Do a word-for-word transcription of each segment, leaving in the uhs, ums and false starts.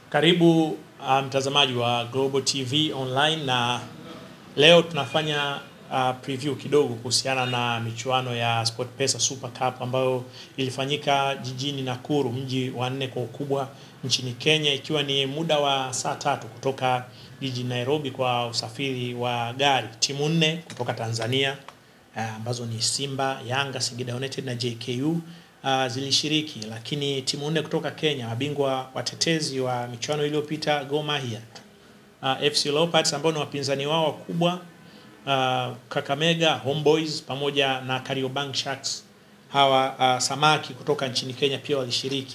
Karibu uh, mtazamaji wa Global T V Online, na leo tunafanya uh, preview kidogo kuhusiana na michuano ya SportPesa Super Cup ambayo ilifanyika jijini Nakuru, mji wa nne kwa ukubwa nchini Kenya, ikiwa ni muda wa saa tatu kutoka jijini Nairobi kwa usafiri wa gari. Timu nne kutoka Tanzania uh, ambazo ni Simba, Yanga, Singida United na J K U Uh, zilishiriki, lakini timu nne kutoka Kenya, mabingwa watetezi wa michuano iliyopita, Gor Mahia, uh, F C Leopards ambao ni wapinzani wao wakubwa, uh, Kakamega Homeboys pamoja na Kariobangi Sharks. Hawa uh, samaki kutoka nchini Kenya pia walishiriki.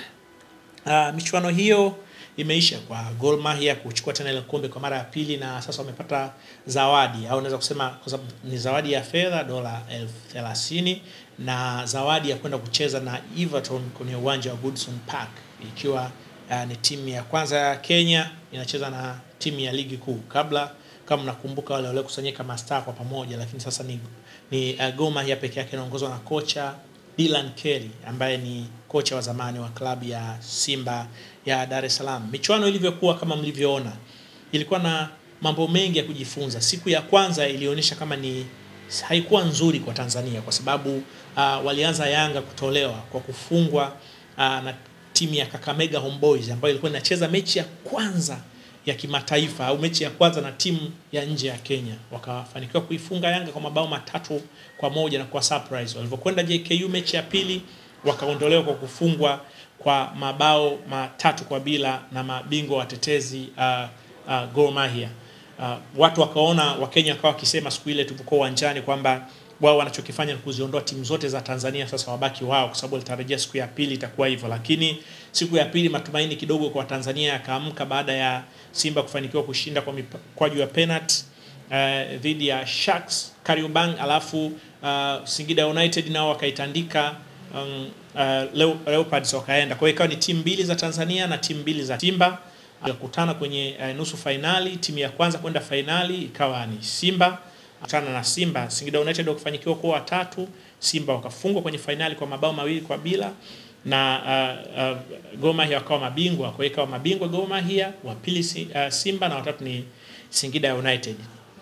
Uh, michuano hiyo imeisha kwa Gor Mahia kuchukua tena ile kombe kwa mara ya pili, na sasa wamepata zawadi, au naweza kusema kwa sababu ni zawadi ya fedha dola elfu thelathini na zawadi ya kwenda kucheza na Everton kwenye uwanja wa Goodson Park, ikiwa uh, ni timu ya kwanza ya Kenya inacheza na timu ya ligi kuu. Kabla, kama mnakumbuka, wale wale kusanyika mastaa kwa pamoja, lakini sasa ni ni uh, Gor Mahia pekee yake inaongozwa na kocha Dylan Kelly ambaye ni kocha wa zamani wa klabu ya Simba ya Dar es Salaam. Michuano ilivyokuwa kama mlivyoona, ilikuwa na mambo mengi ya kujifunza. Siku ya kwanza ilionyesha kama ni haikuwa nzuri kwa Tanzania kwa sababu uh, walianza Yanga kutolewa kwa kufungwa uh, na timu ya Kakamega Homeboys ambayo ilikuwa inacheza mechi ya kwanza ya kimataifa au mechi ya kwanza na timu ya nje ya Kenya. Wakafanikiwa kuifunga Yanga kwa mabao matatu kwa moja na kwa surprise. Walipokwenda J K U mechi ya pili, wakaondolewa kwa kufungwa kwa mabao matatu kwa bila na mabingwa watetezi uh, uh, Gor Mahia. Uh, watu wakaona, Wakenya wakawa wakisema siku ile tulipokuwa uwanjani kwamba wao wanachokifanya ni kuziondoa timu zote za Tanzania, sasa wabaki wao, kwa sababu walitarajia siku ya pili itakuwa hivyo. Lakini siku ya pili matumaini kidogo kwa Tanzania yakaamka baada ya Simba kufanikiwa kushinda kwa mikwaju ya penalty uh, dhidi ya Sharks Kariobangi, alafu uh, Singida United nao wakaitandika um, uh, Leopards wakaenda. Kwa hiyo ikawa ni timu mbili za Tanzania na timu mbili za Simba kukutana kwenye uh, nusu finali. Timu ya kwanza kwenda finali ikawa ni Simba kutana na Simba. Singida United wakafanikiwa kuwa watatu, Simba wakafungwa kwenye finali kwa mabao mawili kwa bila, na uh, uh, Gor Mahia wakawa mabingwa. Kwa hiyo ikawa mabingwa Gor Mahia, wa pili uh, Simba na watatu ni Singida United.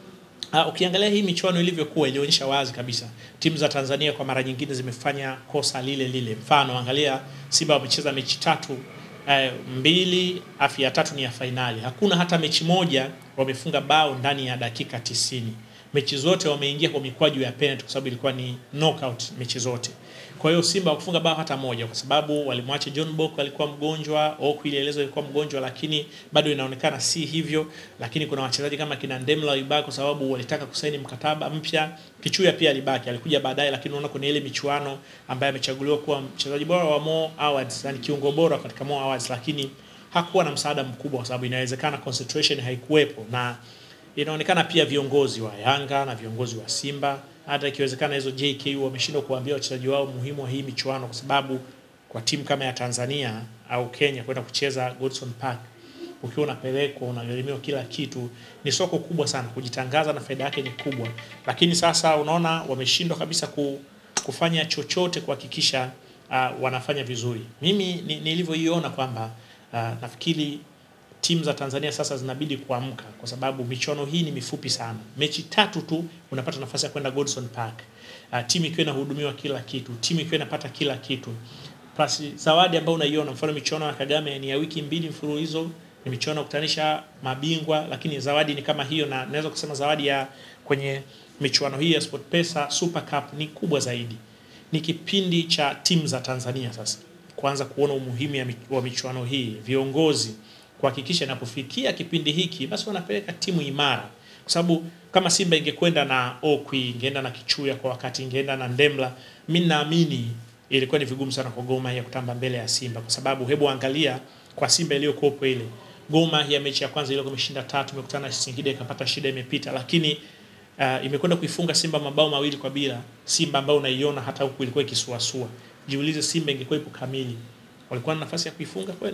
Uh, ukiangalia hii michuano ilivyokuwa, ilionyesha wazi kabisa timu za Tanzania kwa mara nyingine zimefanya kosa lile lile. Mfano, angalia Simba wamecheza mechi tatu, uh, mbili afi ya tatu ni ya finali. Hakuna hata mechi moja wamefunga bao ndani ya dakika tisini. Mechi zote wameingia kwa mikwaju ya penalty kwa sababu ilikuwa ni knockout mechi zote. Kwa hiyo Simba hawakufunga bao hata moja kwa sababu walimwacha John Boko alikuwa mgonjwa, Oku ilielezwa alikuwa mgonjwa, lakini bado inaonekana si hivyo. Lakini kuna wachezaji kama kina Ndemla walibaki kwa sababu walitaka kusaini mkataba mpya. Kichuya pia alibaki, alikuja baadaye, lakini unaona kwenye ile michuano ambaye amechaguliwa kuwa mchezaji bora wa Mo Awards, yani kiungo bora katika Mo Awards, lakini hakuwa na msaada mkubwa kwa sababu inawezekana concentration haikuwepo, na inaonekana pia viongozi wa Yanga na viongozi wa Simba, hata ikiwezekana hizo J K U wameshindwa kuambia wachezaji wao muhimu wa hii michuano, kwa sababu kwa timu kama ya Tanzania au Kenya kwenda kucheza Goodson Park, ukiwa unapelekwa unagharimiwa kila kitu, ni soko kubwa sana, kujitangaza na faida yake ni kubwa. Lakini sasa unaona wameshindwa kabisa kufanya chochote kuhakikisha uh, wanafanya vizuri. Mimi nilivyoiona kwamba uh, nafikiri timu za Tanzania sasa zinabidi kuamka, kwa sababu michuano hii ni mifupi sana. Mechi tatu tu unapata nafasi ya kwenda Goodson Park. Uh, timu ikiwa inahudumiwa kila kitu, timu ikiwa inapata kila kitu. Plus zawadi ambayo unaiona, mfano michuano ya Kagame ni ya wiki mbili mfululizo, ni michuano ya kutanisha mabingwa, lakini zawadi ni kama hiyo, na naweza kusema zawadi ya kwenye michuano hii ya SportPesa Super Cup ni kubwa zaidi. Ni kipindi cha timu za Tanzania sasa kuanza kuona umuhimu wa michuano hii, viongozi kuhakikisha inapofikia kipindi hiki basi wanapeleka timu imara, kwa sababu kama Simba ingekwenda na Okwi, ingeenda na Kichuya kwa wakati, ingeenda na Ndemla, mimi naamini ilikuwa ni vigumu sana kwa Gor Mahia kutamba mbele ya Simba, kwa sababu hebu angalia kwa Simba iliyokuwa ile. Gor Mahia mechi ya kwanza ile imeshinda tatu, imekutana na Singida ikapata shida, imepita, lakini uh, imekwenda kuifunga Simba mabao mawili kwa bila. Simba ambao unaiona hata huku ilikuwa ikisuasua. Jiulize Simba ingekuwa ipo kamili, walikuwa na nafasi ya kuifunga kweli?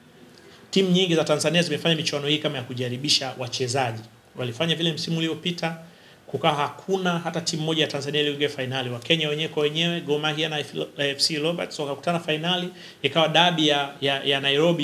Timu nyingi za Tanzania zimefanya michuano hii kama ya kujaribisha wachezaji. Walifanya vile msimu uliopita, kukawa hakuna hata timu moja ya Tanzania iliyoingia finali. Wa Kenya wenyewe kwa wenyewe, Gor Mahia na F C Leopards wakakutana finali, ikawa dabi ya, ya, ya Nairobi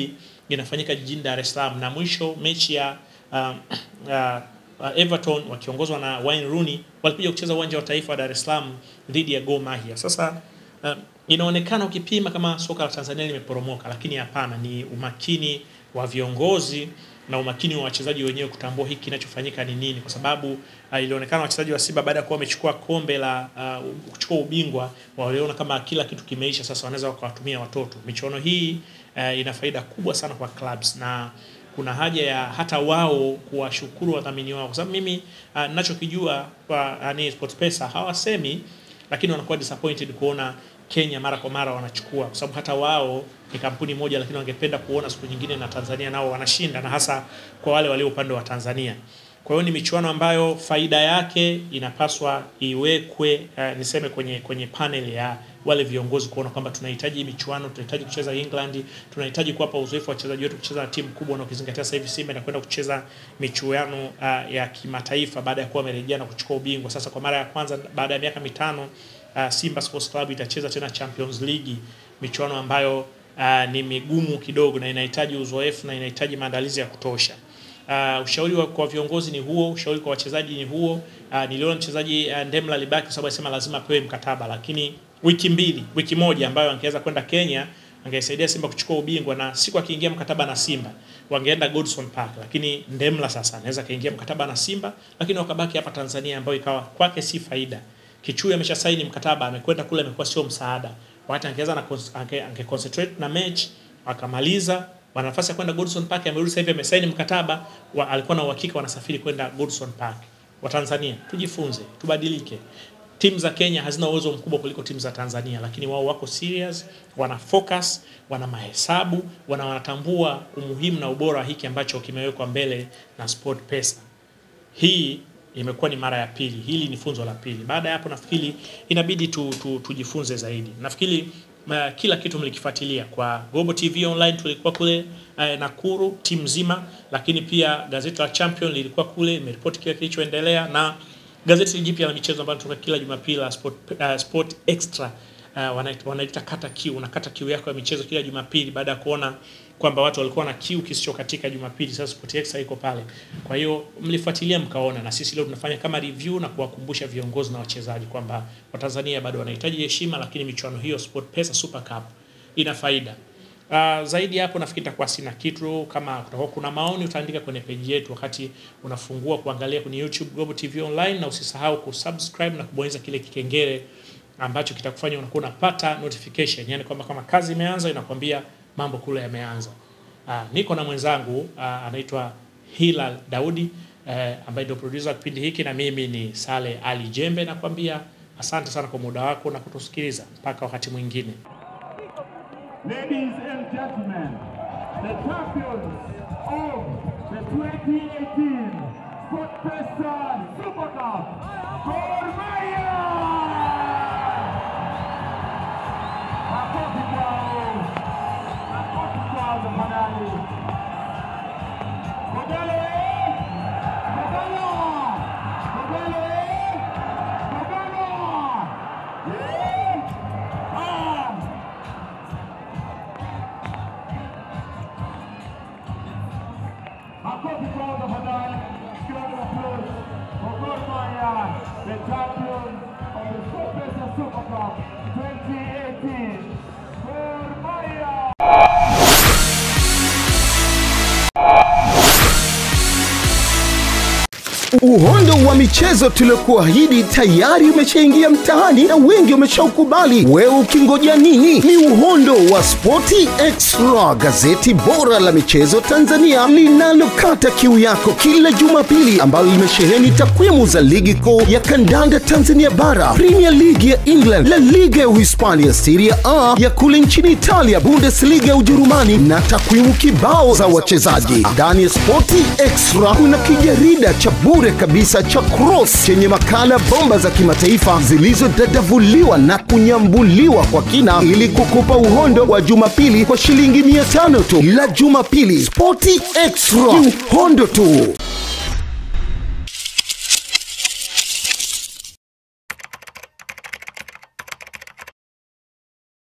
inafanyika jijini Dar es Salaam, na mwisho mechi ya uh, uh, uh, Everton wakiongozwa na Wayne Rooney walikuja kucheza uwanja wa Taifa wa Dar es Salaam dhidi ya Gor Mahia. Sasa uh, inaonekana ukipima kama soka la Tanzania limeporomoka, lakini hapana, ni umakini wa viongozi na umakini wa wachezaji wenyewe kutambua hiki kinachofanyika ni nini, kwa sababu uh, ilionekana wachezaji wa Simba baada ya kuwa wamechukua kombe la uh, kuchukua ubingwa, waliona kama kila kitu kimeisha, sasa wanaweza wakawatumia watoto. Michuano hii uh, ina faida kubwa sana kwa clubs, na kuna haja ya hata wao kuwashukuru wadhamini wao, kwa sababu mimi uh, ninachokijua kwa uh, ni SportPesa hawasemi, lakini wanakuwa disappointed kuona Kenya mara kwa mara wanachukua, kwa sababu hata wao ni kampuni moja, lakini wangependa kuona siku nyingine na Tanzania nao wanashinda, na hasa kwa wale walio upande wa Tanzania. Kwa hiyo ni michuano ambayo faida yake inapaswa iwekwe uh, niseme kwenye kwenye panel ya wale viongozi kuona kwamba tunahitaji michuano, tunahitaji kucheza England, tunahitaji kuwapa uzoefu wachezaji wetu kucheza na timu kubwa, na ukizingatia sasa hivi Simba inakwenda kucheza michuano uh, ya kimataifa baada ya kuwa wamerejea na kuchukua ubingwa. Sasa kwa mara ya kwanza baada ya miaka mitano uh, Simba Sports Club itacheza tena Champions League, michuano ambayo uh, ni migumu kidogo na inahitaji uzoefu na inahitaji maandalizi ya kutosha. Uh, ushauri wa kwa viongozi ni huo, ushauri kwa wachezaji ni huo. Uh, niliona mchezaji uh, Ndemla libaki kwa sababu alisema lazima apewe mkataba, lakini wiki mbili, wiki moja ambayo angeweza kwenda Kenya angesaidia Simba kuchukua ubingwa, na siku akiingia mkataba na Simba wangeenda Goodson Park, lakini Ndemla sasa anaweza kaingia mkataba na Simba lakini wakabaki hapa Tanzania, ambayo ikawa kwake si faida. Kichui amesha saini mkataba, amekwenda kule, amekuwa sio msaada. Wakati angeweza na ange, ange concentrate na match akamaliza, wana nafasi ya kwenda Goodson Park, amerudi sasa hivi amesaini mkataba wa, alikuwa na uhakika wanasafiri kwenda Goodson Park. Wa Tanzania tujifunze, tubadilike. Timu za Kenya hazina uwezo mkubwa kuliko timu za Tanzania, lakini wao wako serious, wana focus, wana mahesabu, wana wanatambua umuhimu na ubora hiki ambacho kimewekwa mbele na SportPesa. Hii imekuwa ni mara ya pili, hili ni funzo la pili. Baada ya hapo nafikiri inabidi tu, tu, tujifunze zaidi. Nafikiri uh, kila kitu mlikifuatilia kwa Global T V Online, tulikuwa kule uh, Nakuru timu nzima, lakini pia gazeti la Champion lilikuwa kule, imeripoti kile kilichoendelea, na gazeti jipya la michezo ambalo tunatoka kila Jumapili la Sport, uh, Sport Extra uh, wanaita, wanaita kata kiu, unakata kiu yako ya michezo kila Jumapili baada ya kuona kwamba watu walikuwa na kiu kisicho katika Jumapili. Sasa Sport Extra iko pale. Kwa hiyo mlifuatilia mkaona, na sisi leo tunafanya kama review na kuwakumbusha viongozi na wachezaji kwamba Watanzania bado wanahitaji heshima, lakini michuano hiyo SportPesa Super Cup ina faida. Uh, zaidi hapo nafikiri itakuwa sina kitu. Kama kutakuwa kuna maoni utaandika kwenye page yetu wakati unafungua kuangalia kwenye YouTube Global T V Online, na usisahau kusubscribe na kubonyeza kile kikengele ambacho kitakufanya unakuwa unapata notification, yani kwamba kama kazi imeanza inakwambia mambo kule yameanza. Uh, niko na mwenzangu uh, anaitwa Hilal Daudi uh, ambaye ndio producer wa kipindi hiki, na mimi ni Saleh Ali Jembe, nakwambia asante sana kwa muda wako na kutusikiliza mpaka wakati mwingine. Ladies and gentlemen, the champions of the twenty eighteen SportPesa Super Cup, Gor Mahia! Makofi kwao, makofi kwao tafadhali. Kogalo, Kogalo, Kogalo, Kogalo! Yeah! Ah! Makofi kwao tafadhali. Round of applause for Gor Mahia, the champions of the SportPesa Super Cup twenty eighteen. Gor Mahia! Uhondo wa michezo tuliokuahidi tayari umeshaingia mtaani na wengi wameshaukubali. Wewe ukingoja nini? Ni uhondo wa Sport Extra, gazeti bora la michezo Tanzania linalokata kiu yako kila Jumapili, ambalo limesheheni takwimu za ligi kuu ya kandanda Tanzania bara, Premier League ya England, La Liga ya Uhispania, Serie A ya kule nchini Italia, Bundesliga ya Ujerumani, na takwimu kibao za wachezaji. Ndani ya Sport Extra kuna kijarida cha bure kabisa cha Cross chenye makala bomba za kimataifa zilizodadavuliwa na kunyambuliwa kwa kina ili kukupa uhondo wa Jumapili kwa shilingi mia tano tu. La Jumapili, Sport Extra, uhondo tu.